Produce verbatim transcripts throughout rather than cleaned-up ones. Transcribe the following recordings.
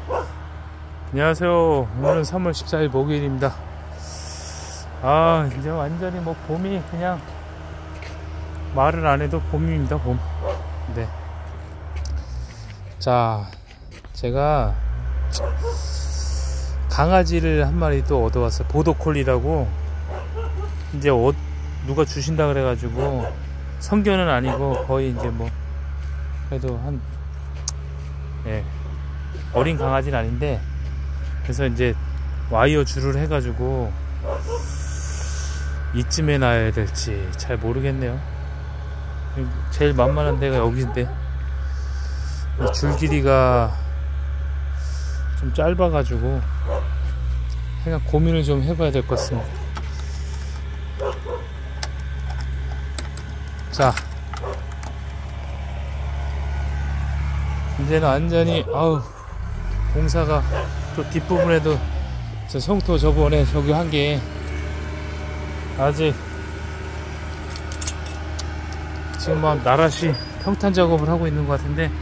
안녕하세요. 오늘은 삼월 십사일 목요일입니다. 아, 이제 완전히 뭐 봄이 그냥 말을 안 해도 봄입니다. 봄. 네. 자, 제가 강아지를 한 마리 또 얻어왔어요. 보더콜리라고. 이제 어, 누가 주신다 그래가지고 성견은 아니고 거의 이제 뭐 그래도 한 예, 어린 강아지는 아닌데, 그래서 이제 와이어 줄을 해가지고 이쯤에 놔야 될지 잘 모르겠네요. 제일 만만한 데가 여기인데 줄 길이가 좀 짧아가지고 그냥 고민을 좀 해봐야 될 것 같습니다. 자, 이제는 완전히 아우 공사가 또 뒷부분에도 저 성토 저번에 저기 한 게 아직 지금 막 나라시 평탄 작업을 하고 있는 것 같은데,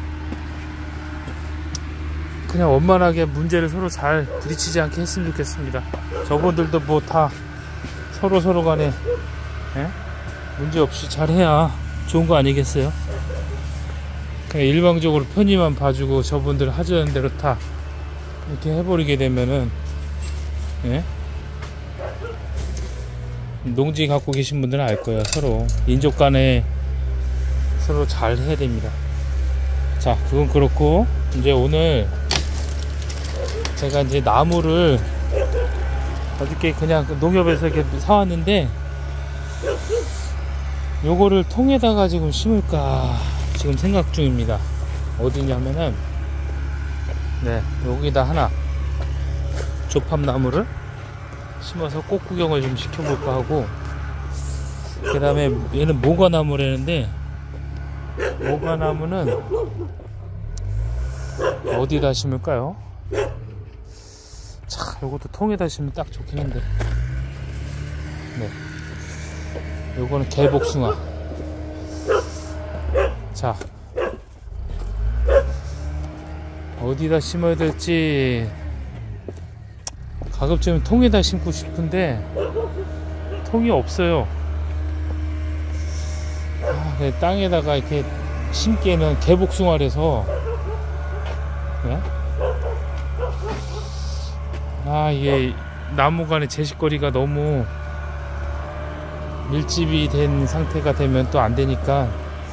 그냥 원만하게 문제를 서로 잘 부딪히지 않게 했으면 좋겠습니다. 저분들도 뭐 다 서로 서로 간에 예? 문제 없이 잘 해야 좋은 거 아니겠어요? 그냥 일방적으로 편의만 봐주고 저분들 하자는 대로 다 이렇게 해버리게 되면은 예? 농지 갖고 계신 분들은 알 거예요. 서로 인족 간에 서로 잘 해야 됩니다. 자, 그건 그렇고, 이제 오늘 제가 이제 나무를 어저께 그냥 농협에서 이렇게 사왔는데, 요거를 통에다가 지금 심을까 지금 생각 중입니다. 어디냐면은 네, 여기다 하나 조팝나무를 심어서 꽃 구경을 좀 시켜볼까 하고, 그 다음에 얘는 모과나무라는데, 모과나무는 어디다 심을까요? 자, 요것도 통에다 심으면 딱 좋긴 한데, 네, 요거는 개복숭아. 자, 어디다 심어야 될지 가급적이면 통에다 심고 싶은데 통이 없어요. 아, 땅에다가 이렇게 심기에는 개복숭아라서 네? 아, 이게 나무 간의 제식거리가 너무 밀집이 된 상태가 되면 또 안 되니까,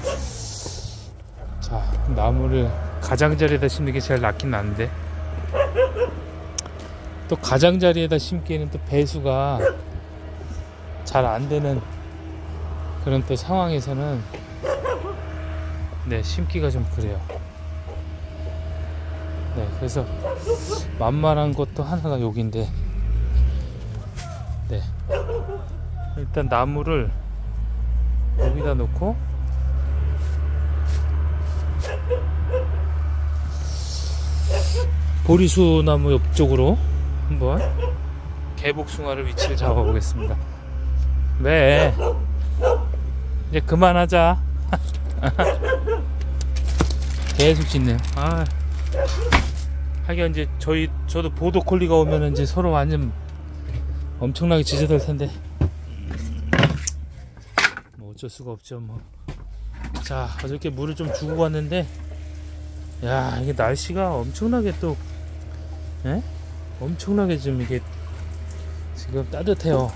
자, 나무를 가장자리에다 심는 게 제일 낫긴 나는데, 또 가장자리에다 심기에는 또 배수가 잘 안 되는 그런 또 상황에서는 네, 심기가 좀 그래요. 네, 그래서 만만한 것도 하나가 여기인데, 네, 일단 나무를 여기다 놓고 보리수 나무 옆쪽으로 한번 개복숭아를 위치를 잡아 보겠습니다. 왜? 이제 그만하자. 계속 짖네요. 아, 하긴 이제 저희 저도 보더콜리가 오면은 이제 서로 완전 엄청나게 짖어댈 텐데 뭐 어쩔 수가 없죠 뭐. 자, 어저께 물을 좀 주고 갔는데, 야, 이게 날씨가 엄청나게 또 예? 엄청나게 좀 이게 지금 따뜻해요.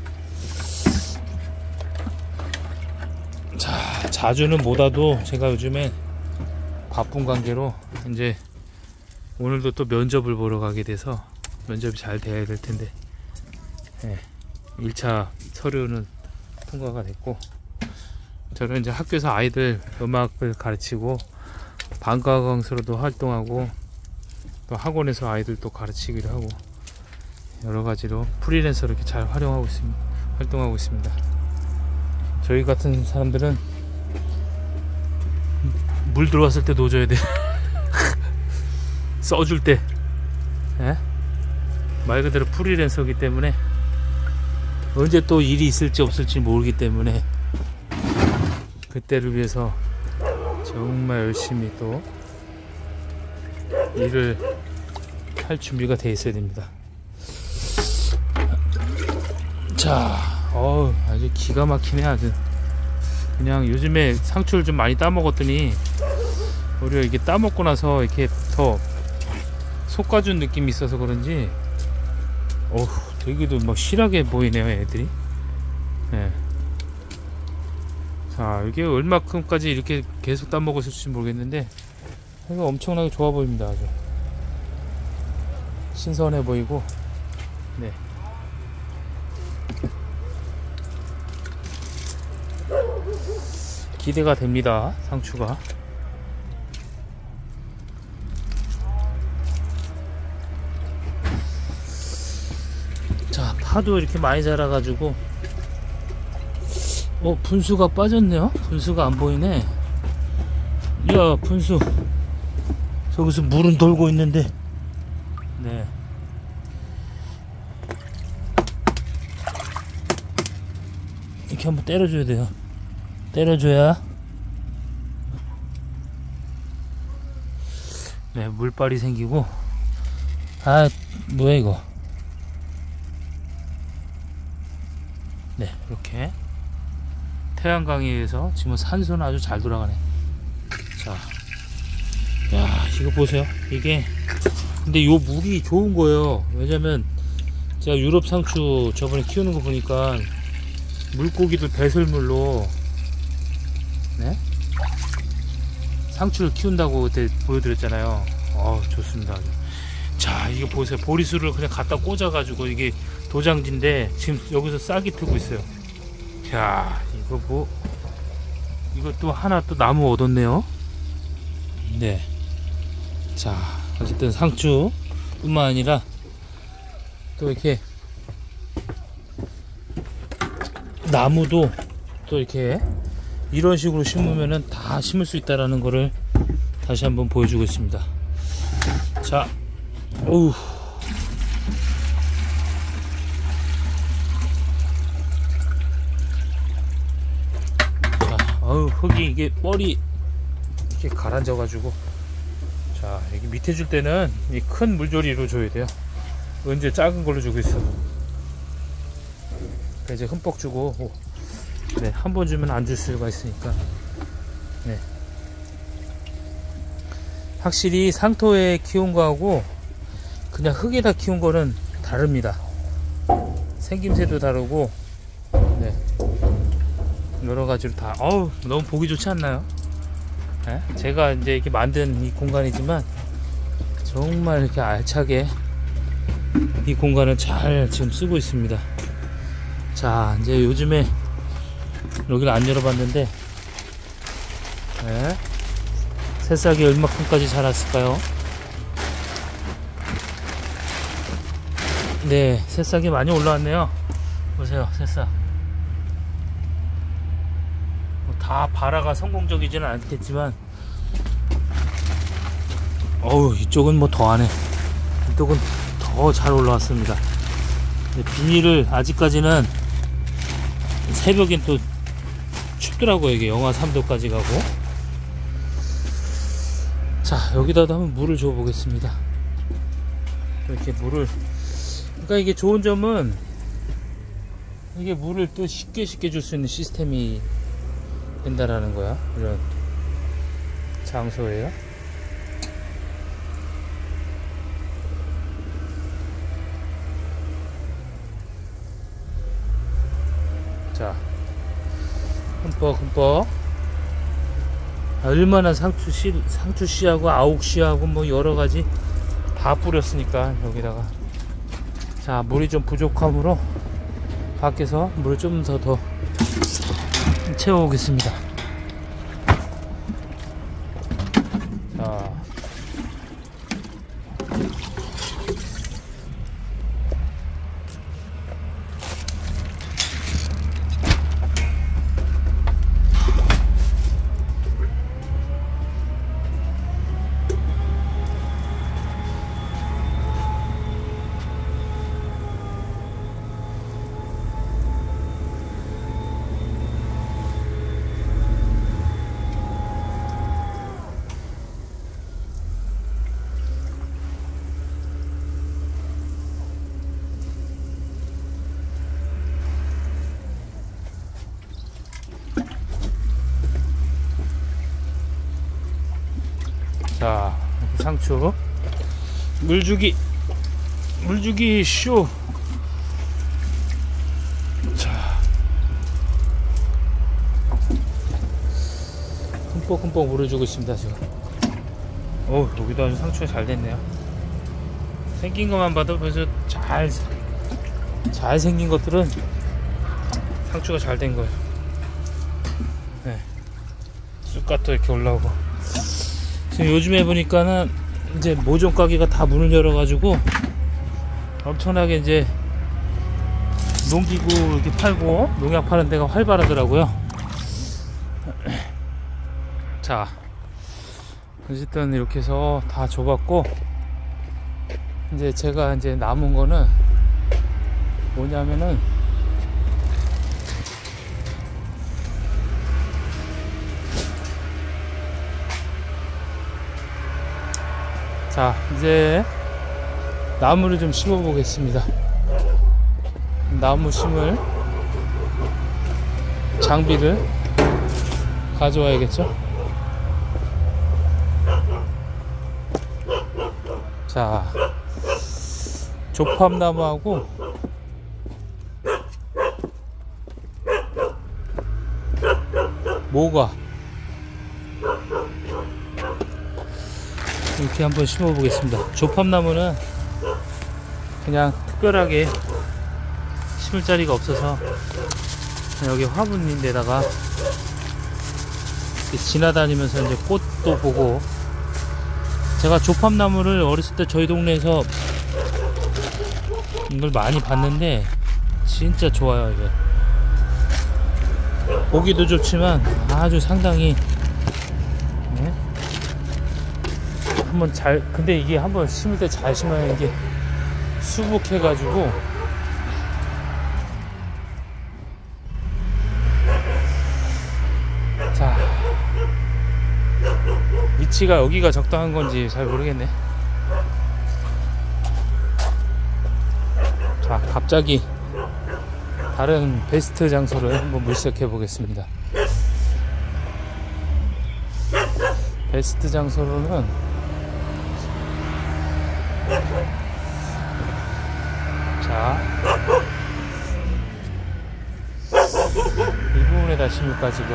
자, 자주는 못 와도 제가 요즘에 바쁜 관계로 이제 오늘도 또 면접을 보러 가게 돼서 면접이 잘 돼야 될 텐데, 예, 일 차 서류는 통과가 됐고, 저는 이제 학교에서 아이들 음악을 가르치고 방과 강사로도 활동하고 또 학원에서 아이들 또 가르치기도 하고 여러 가지로 프리랜서로 이렇게 잘 활용하고 있습니다. 활동하고 있습니다. 저희 같은 사람들은 물 들어왔을 때 넣어줘야 돼. 써줄 때. 예? 말 그대로 프리랜서이기 때문에 언제 또 일이 있을지 없을지 모르기 때문에 그때를 위해서 정말 열심히 또 일을 할 준비가 돼 있어야 됩니다. 자, 어우, 아주 기가 막히네. 아주 그냥 요즘에 상추를 좀 많이 따먹었더니 오히려 이게 따먹고 나서 이렇게 더 솎아준 느낌이 있어서 그런지 어우, 되게도 막 실하게 보이네요, 애들이. 네. 자, 이게 얼마큼까지 이렇게 계속 따먹었을지 모르겠는데 이거 엄청나게 좋아 보입니다. 아주 신선해 보이고. 네. 기대가 됩니다, 상추가. 자, 파도 이렇게 많이 자라가지고 어, 분수가 빠졌네요. 분수가 안 보이네. 야, 분수 저기서 물은 돌고 있는데. 네. 이렇게 한번 때려줘야 돼요. 때려줘야. 네, 물빨이 생기고. 아, 뭐야 이거. 네, 이렇게 태양광에 의해서 지금 산소는 아주 잘 돌아가네. 자, 야, 이거 보세요. 이게 근데 요 물이 좋은 거예요. 왜냐면 제가 유럽 상추 저번에 키우는 거 보니까 물고기들 배설물로, 네? 상추를 키운다고 그때 보여드렸잖아요. 어, 좋습니다. 자, 이거 보세요. 보리수를 그냥 갖다 꽂아 가지고 이게 도장지인데 지금 여기서 싹이 트고 있어요. 자, 이거 뭐 이것도 하나 또 나무 얻었네요. 네. 자, 어쨌든 상추 뿐만 아니라 또 이렇게 나무도 또 이렇게 이런 식으로 심으면은 다 심을 수 있다라는 거를 다시 한번 보여주고 있습니다. 자, 어우, 자, 어우, 흙이 이게 뻘이 이렇게 가라앉아 가지고. 자, 여기 밑에 줄 때는 이 큰 물조리로 줘야 돼요. 언제 작은 걸로 주고 있어. 이제 흠뻑 주고. 오. 네, 한 번 주면 안 줄 수가 있으니까. 네. 확실히 상토에 키운 거하고 그냥 흙에다 키운 거는 다릅니다. 생김새도 다르고. 네. 여러 가지로 다. 어우, 너무 보기 좋지 않나요? 네? 제가 이제 이렇게 만든 이 공간이지만 정말 이렇게 알차게 이 공간을 잘 지금 쓰고 있습니다. 자, 이제 요즘에 여기를 안 열어봤는데, 네, 새싹이 얼마큼까지 자랐을까요? 네, 새싹이 많이 올라왔네요. 보세요, 새싹. 뭐 다 발화가 성공적이지는 않겠지만, 어우, 이쪽은 뭐 더하네. 이쪽은 더 잘 올라왔습니다. 비닐을 아직까지는 새벽엔 또 춥더라고요. 이게 영하 삼 도까지 가고. 자, 여기다도 한번 물을 줘 보겠습니다. 이렇게 물을, 그러니까 이게 좋은 점은 이게 물을 또 쉽게 쉽게 줄 수 있는 시스템이 된다라는 거야. 이런 장소예요. 자, 흠뻑 흠뻑. 얼마나 상추씨, 상추씨하고 아욱씨하고 뭐 여러가지 다 뿌렸으니까 여기다가. 자, 물이 좀 부족하므로 밖에서 물을 좀 더 더 채워오겠습니다. 자, 상추. 물주기 물주기 쇼. 자, 흠뻑흠뻑 물을 주고 있습니다 지금. 오, 여기도 아주 상추가 잘 됐네요. 생긴 것만 봐도 벌써 잘 잘 생긴 것들은 상추가 잘 된 거예요. 네. 쑥갓도 이렇게 올라오고. 지금 요즘에 보니까는 이제 모종 가게가 다 문을 열어가지고 엄청나게 이제 농기구 이렇게 팔고 농약 파는 데가 활발하더라고요. 자, 어쨌든 이렇게 해서 다 줘봤고, 이제 제가 이제 남은 거는 뭐냐면은 자, 이제 나무를 좀 심어 보겠습니다. 나무 심을 장비를 가져와야겠죠. 자, 조팝나무하고 모과 이렇게 한번 심어 보겠습니다. 조팝나무는 그냥 특별하게 심을 자리가 없어서 여기 화분인 데다가 지나다니면서 이제 꽃도 보고, 제가 조팝나무를 어렸을 때 저희 동네에서 이걸 많이 봤는데 진짜 좋아요. 이게 보기도 좋지만 아주 상당히, 네? 한번 잘, 근데 이게 한번 심을 때 잘 심어야 이게 수북해 가지고 자, 위치가 여기가 적당한 건지 잘 모르겠네. 자, 갑자기 다른 베스트 장소를 한번 물색해 보겠습니다. 베스트 장소로는 자, 이 부분에다 심을까 지금.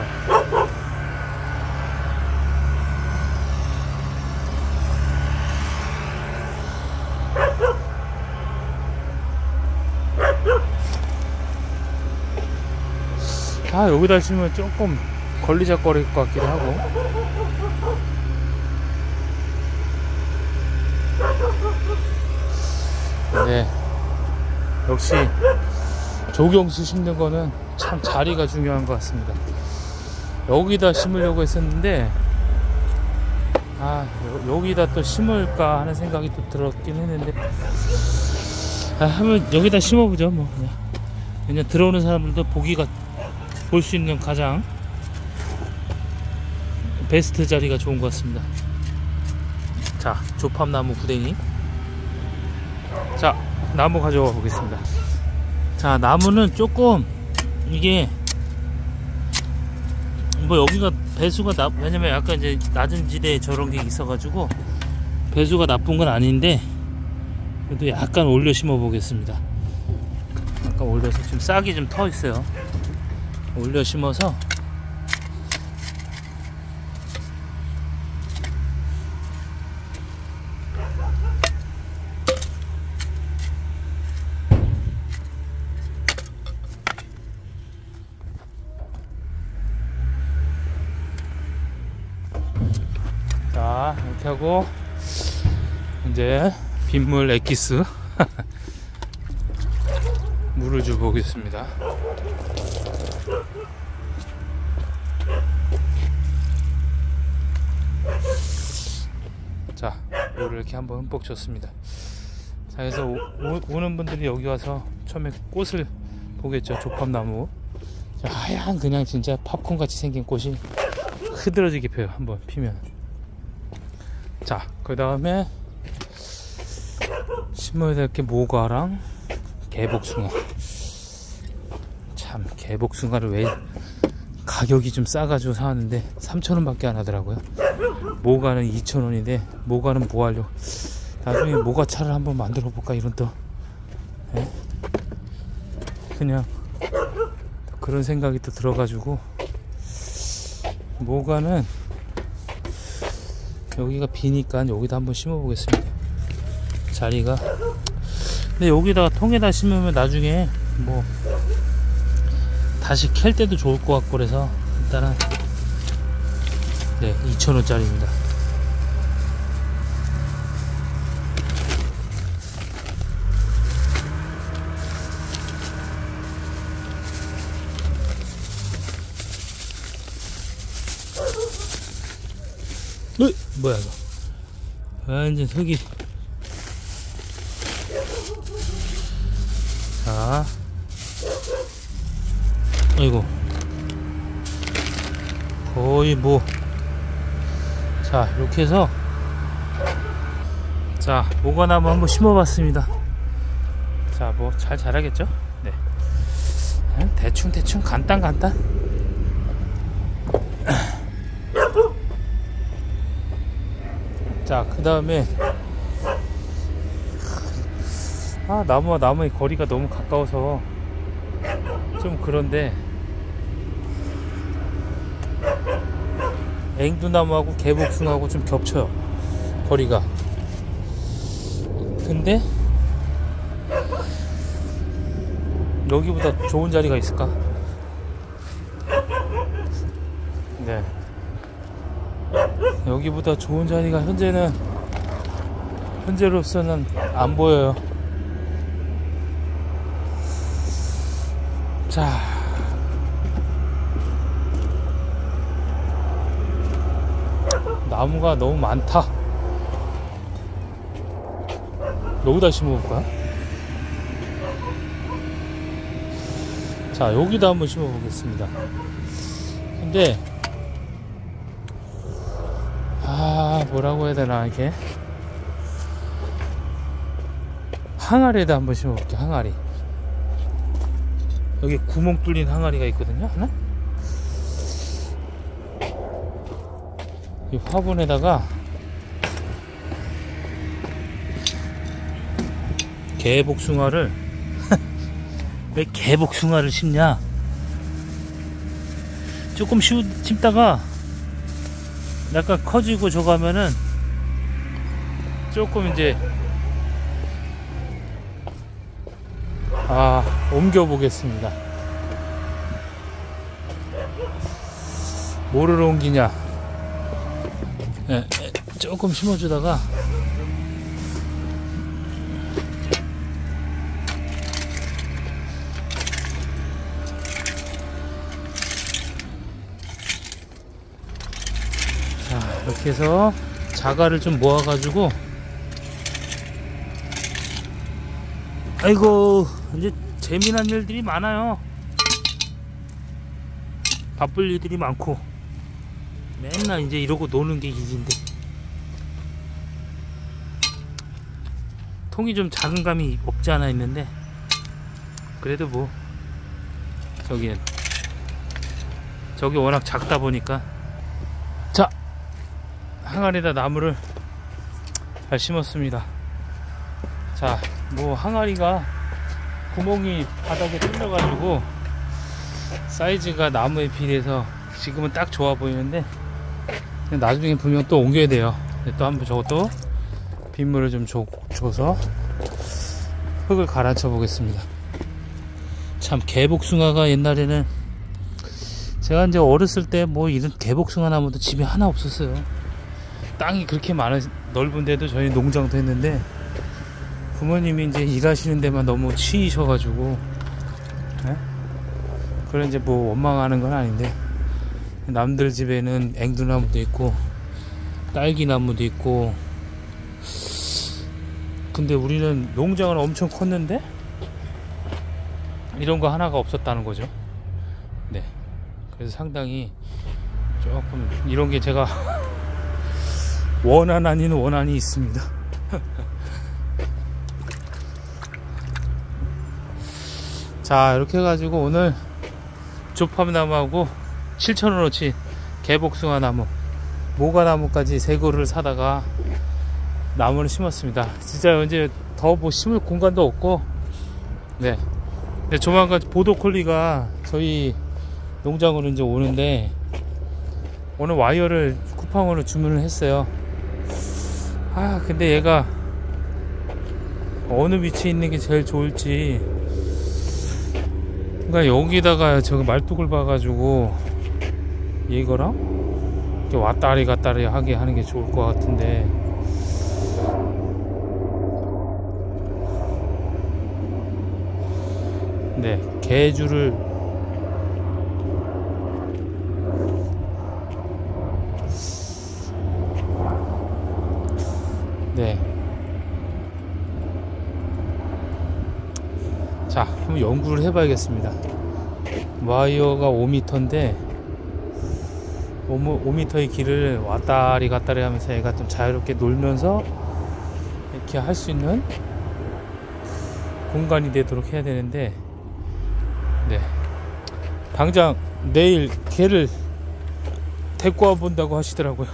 아, 여기다 심으면 조금 걸리적거릴 것 같기도 하고. 네, 역시 조경수 심는 거는 참 자리가 중요한 것 같습니다. 여기다 심으려고 했었는데 아, 여기다 또 심을까 하는 생각이 또 들었긴 했는데, 아, 한번 여기다 심어보죠 뭐. 그냥 그냥 들어오는 사람들도 보기가 볼 수 있는 가장 베스트 자리가 좋은 것 같습니다. 자, 조팝나무 구덩이. 자, 나무 가져와 보겠습니다. 자, 나무는 조금 이게 뭐 여기가 배수가 나, 왜냐면 약간 이제 낮은 지대에 저런 게 있어가지고 배수가 나쁜 건 아닌데 그래도 약간 올려 심어 보겠습니다. 약간 올려서 지금 싹이 좀 터 있어요. 올려 심어서 자, 이렇게 하고 이제 빗물 엑기스 물을 줘 보겠습니다. 자, 물을 이렇게 한번 흠뻑 줬습니다. 자, 그래서 오, 오, 오는 분들이 여기 와서 처음에 꽃을 보겠죠. 조팝나무. 자, 하얀 그냥 진짜 팝콘 같이 생긴 꽃이 흐드러지게 펴요. 한번 피면. 자, 그 다음에 심어야 될 게 모과랑 개복숭아. 참, 개복숭아를 왜 가격이 좀 싸가지고 사왔는데 삼천 원 밖에 안 하더라고요. 모가는 이천 원인데 모가는 뭐 하려고, 나중에 모가차를 한번 만들어 볼까 이런 또 예? 그냥 그런 생각이 또 들어가지고, 모가는 여기가 비니까 여기다 한번 심어 보겠습니다. 자리가. 근데 여기다가 통에다 심으면 나중에 뭐 다시 캘 때도 좋을 것 같고 그래서 일단은 네 이천 원짜리입니다. 으 뭐야 이거, 완전 흙이. 자, 아이고 거의 뭐, 자 이렇게 해서 자 모가나무 한번 심어봤습니다. 자 뭐 잘 자라겠죠? 네, 대충 대충 간단 간단. 자 그 다음에 아 나무와 나무의 거리가 너무 가까워서 좀 그런데, 앵두나무하고 개복숭아하고 좀 겹쳐요 거리가. 근데 여기보다 좋은 자리가 있을까? 네, 여기보다 좋은 자리가 현재는 현재로서는 안 보여요. 자, 나무가 너무 많다. 여기다 심어볼까? 자 여기다 한번 심어보겠습니다. 근데 아 뭐라고 해야 되나, 이렇게 항아리에다 한번 심어볼게. 항아리, 여기 구멍 뚫린 항아리가 있거든요. 하나, 이 화분에다가 개복숭아를 왜 개복숭아를 심냐, 조금 심, 심다가 약간 커지고 저거 하면은 조금 이제 아 옮겨 보겠습니다. 뭐를 옮기냐, 네, 조금 심어주다가 자 이렇게 해서 자갈을 좀 모아 가지고, 아이고 이제 재미난 일들이 많아요. 바쁠 일들이 많고 맨날 이제 이러고 노는 게 일인데, 통이 좀 작은 감이 없지 않아 있는데, 그래도 뭐 저기 저기 워낙 작다 보니까. 자 항아리에다 나무를 잘 심었습니다. 자 뭐 항아리가 구멍이 바닥에 뚫려 가지고 사이즈가 나무에 비례해서 지금은 딱 좋아 보이는데, 나중에 분명 또 옮겨야 돼요. 또 한번 저것도 빗물을 좀 줘, 줘서 흙을 가라앉혀 보겠습니다. 참 개복숭아가 옛날에는, 제가 이제 어렸을 때 뭐 이런 개복숭아 나무도 집에 하나 없었어요. 땅이 그렇게 많은 넓은데도 저희 농장도 했는데, 부모님이 이제 일하시는 데만 너무 치이셔가지고, 예? 그래 이제 뭐 원망하는 건 아닌데, 남들 집에는 앵두나무도 있고 딸기나무도 있고, 근데 우리는 농장은 엄청 컸는데 이런 거 하나가 없었다는 거죠. 네, 그래서 상당히 조금 이런 게 제가 원한 아닌 원한이 있습니다. 자 이렇게 해가지고 오늘 조팝나무하고 칠천 원어치 개복숭아 나무 모가나무까지 세 그루를 사다가 나무를 심었습니다. 진짜 이제 더 뭐 심을 공간도 없고, 네. 근데 조만간 보더콜리가 저희 농장으로 이제 오는데, 오늘 와이어를 쿠팡으로 주문을 했어요. 아, 근데 얘가 어느 위치에 있는 게 제일 좋을지, 그러니까 여기다가 저기 말뚝을 봐가지고 이거랑 이렇게 왔다리 갔다리 하게 하는 게 좋을 것 같은데, 네, 개줄을 네. 자, 한번 연구를 해봐야겠습니다. 와이어가 오 미터인데 오 미터의 길을 왔다리 갔다리 하면서 얘가 좀 자유롭게 놀면서 이렇게 할 수 있는 공간이 되도록 해야 되는데, 네, 당장 내일 개를 데리고 와 본다고 하시더라고요.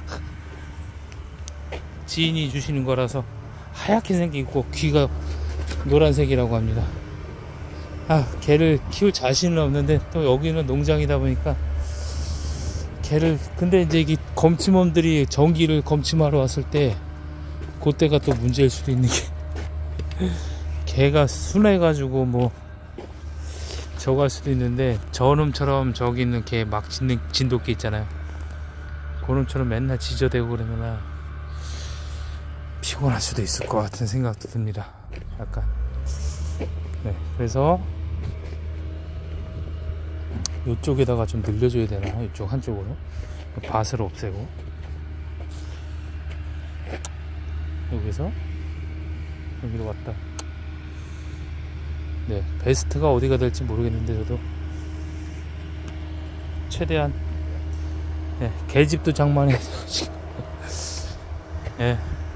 지인이 주시는 거라서 하얗게 생기고 귀가 노란색이라고 합니다. 아, 개를 키울 자신은 없는데 또 여기는 농장이다 보니까 개를, 근데 이제 이 검침원들이 전기를 검침하러 왔을 때 그때가 또 문제일 수도 있는 게 개가 순해가지고 뭐 저거 할 수도 있는데, 저놈처럼 저기 있는 개 막 짖는 진돗개 있잖아요. 그놈처럼 맨날 짖어대고 그러면 피곤할 수도 있을 것 같은 생각도 듭니다. 약간. 네, 그래서 이쪽에다가 좀 늘려줘야 되나? 이쪽 한쪽으로 밭을 없애고 여기서 여기로 왔다. 네, 베스트가 어디가 될지 모르겠는데 저도 최대한, 네, 개집도 장만해서 네,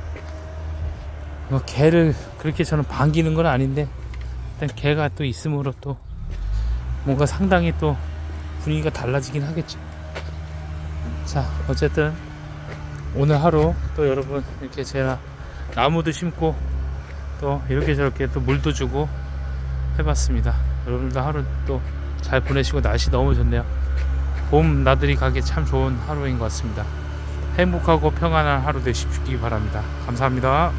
뭐 개를 그렇게 저는 반기는 건 아닌데 일단 개가 또 있음으로 또 뭔가 상당히 또 분위기가 달라지긴 하겠죠. 자, 어쨌든 오늘 하루 또 여러분 이렇게 제가 나무도 심고 또 이렇게 저렇게 또 물도 주고 해봤습니다. 여러분들도 하루 또 잘 보내시고, 날씨 너무 좋네요. 봄 나들이 가기 참 좋은 하루인 것 같습니다. 행복하고 평안한 하루 되시기 바랍니다. 감사합니다.